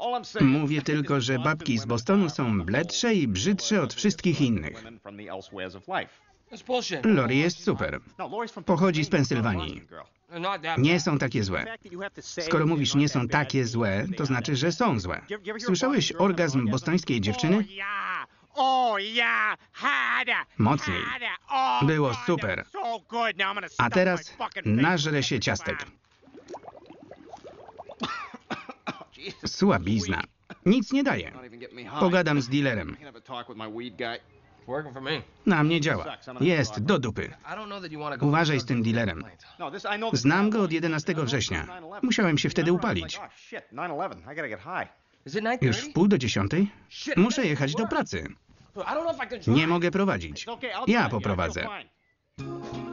Mówię tylko, że babki z Bostonu są bledsze i brzydsze od wszystkich innych. Lori jest super. Pochodzi z Pensylwanii. Nie są takie złe. Skoro mówisz nie są takie złe, to znaczy, że są złe. Słyszałeś orgazm bostońskiej dziewczyny? Mocniej. Było super. A teraz nażrę się ciastek. Słabizna. Nic nie daje. Pogadam z dealerem. Na mnie działa. Jest do dupy. Uważaj z tym dealerem. Znam go od 11 września. Musiałem się wtedy upalić. Już w 9:30? Muszę jechać do pracy. Nie mogę prowadzić. Ja poprowadzę.